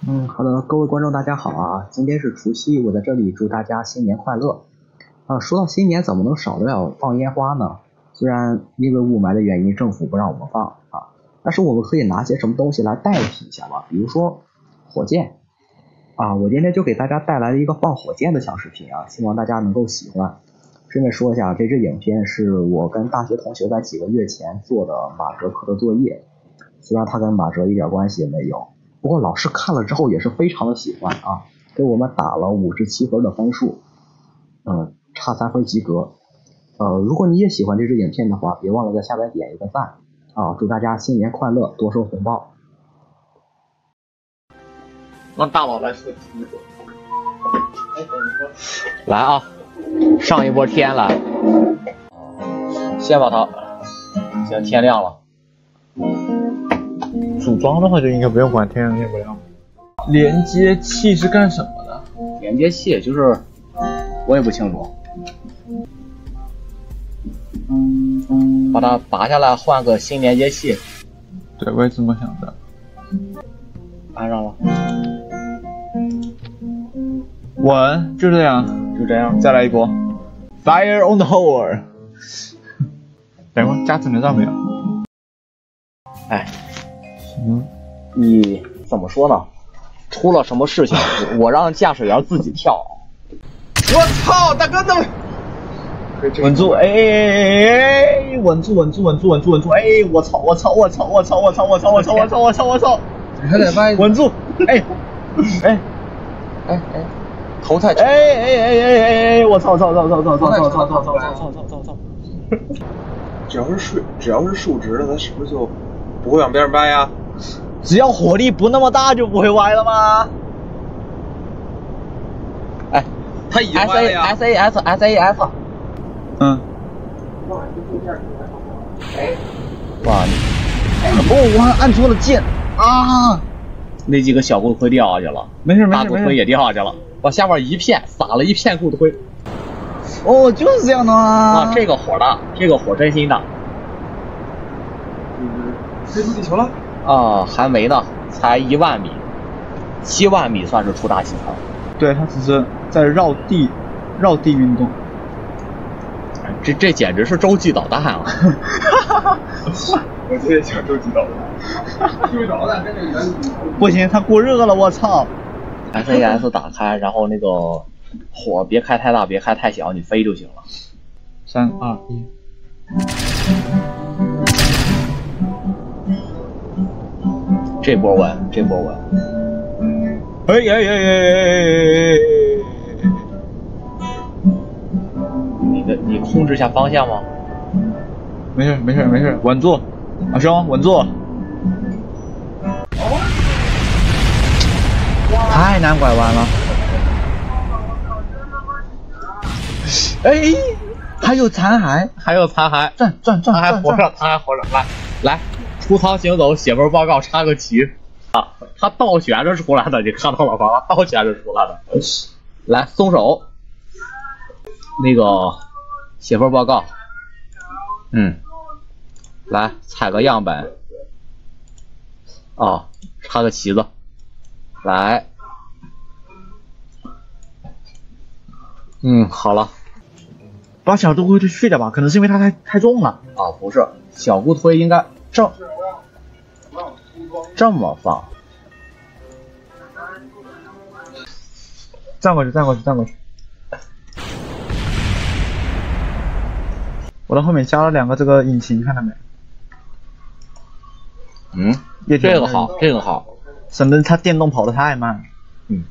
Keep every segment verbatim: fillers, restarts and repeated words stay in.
嗯，好的，各位观众大家好啊！今天是除夕，我在这里祝大家新年快乐。啊，说到新年，怎么能少得了放烟花呢？虽然因为雾霾的原因，政府不让我们放啊，但是我们可以拿些什么东西来代替一下吧？比如说火箭啊，我今天就给大家带来了一个放火箭的小视频啊，希望大家能够喜欢。顺便说一下，这支影片是我跟大学同学在几个月前做的马哲课的作业，虽然它跟马哲一点关系也没有。不过老师看了之后也是非常的喜欢啊，给我们打了五十七分的分数，嗯，差三分及格。呃，如果你也喜欢这支影片的话，别忘了在下边点一个赞啊！祝大家新年快乐，多收红包。 让大佬来说第一个。哎，等一说。来啊，上一波天了，先把它，行，天亮了。 组装的话就应该不用管天亮天不亮。连接器是干什么的？ 连接器就是我也不清楚，把它拔下来换个新连接器。 对，我也这么想的。 安上了。 稳，就这样， 就这样， 再来一波。Fire on the hole。等会儿加子能上没有？ 哎。 嗯， 你怎么说呢？出了什么事情，我让驾驶员自己跳。 我操，大哥怎么？稳住，哎哎哎，稳住，稳住，稳住，稳住，稳住，哎，我操，我操，我操，我操，我操，我操，我操，我操，我操，我操， 你还得歪， 稳住，哎，哎， 哎哎，头太哎哎哎哎哎，我操操操操操操操操操操操操操操！ 只要是竖，只要是竖直的，它是不是就不会往边上歪呀？ 只要火力不那么大，就不会歪了吗？ 哎， 它已经歪了呀 ！S A S S A S， 嗯。 哇！ 哦，我还按错了键啊！ 那几个小骨灰掉下去了， 没事没事， 大骨灰也掉下去了，往下边一片，撒了一片骨灰。 哦，就是这样的啊！ 啊，这个火的，这个火真心的。 飞出地球了？ 啊，还没呢，才一万米，七万米算是出大气层。 对，它只是在绕地，绕地运动。 这这简直是洲际导弹啊！ 我也想洲际导弹。洲际导弹跟这个原理不行，它过热了，我操 ！S A S 打开，然后那个火别开太大，别开太小，你飞就行了。 三二一。 这波稳，这波稳。 哎哎哎哎！ 你的你控制下方向吗？ 没事没事没事，稳住，老兄稳住。太难拐弯了。哎，还有残骸， 还有残骸， 转转转， 他还活着，他还活着。来来，出舱行走，写份报告，插个旗。啊，他倒悬着出来的，你看到了吧？倒悬着出来的。来，松手。那个写份报告。嗯。来，采个样本。哦，插个旗子。来。嗯，好了。 把小骨灰去掉吧，可能是因为它太太重了。 啊，不是，小骨灰应该这这么放。 站过去，站过去，站过去。我的后面加了两个这个引擎，看到没？ 嗯，这个好，这个好， 省得它电动跑得太慢。 嗯。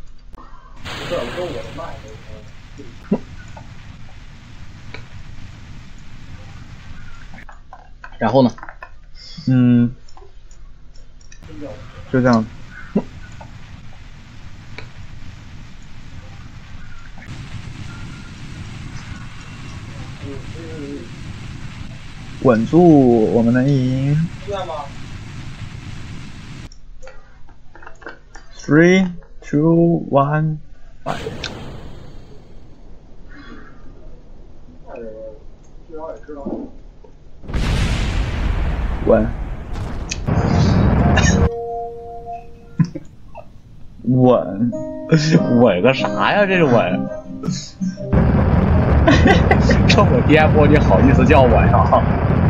然后呢？ 嗯，就这样。稳住，我们能赢。Three, two, one, five。稳。 稳稳个啥呀？这是稳。这么颠簸，你好意思叫稳啊？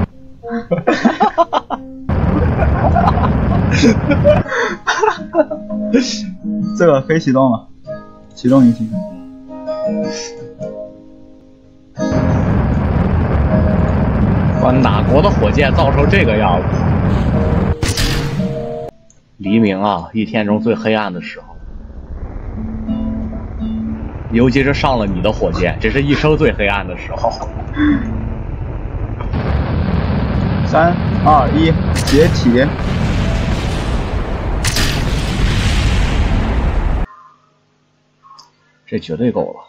这个可以启动了，启动引擎。 哇，哪国的火箭造成这个样子？黎明啊，一天中最黑暗的时候。尤其是上了你的火箭，这是一生最黑暗的时候。 三二一，解体！ 这绝对够了。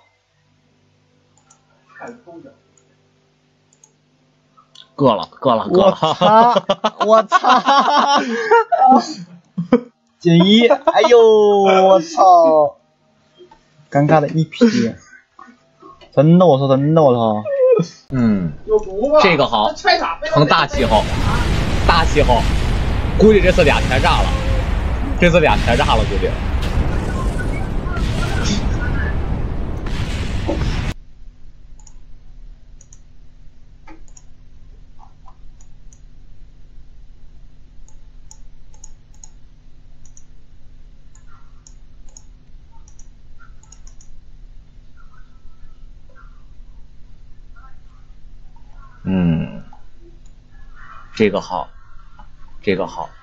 够了，够了，够了！ 我操！我操！减一！哎呦，我操！尴尬的一批，真的，我说真的，我操！ 嗯，这个好，成大气候，大气候，估计这次俩全炸了，这次俩全炸了，估计。嗯，这个好，这个好。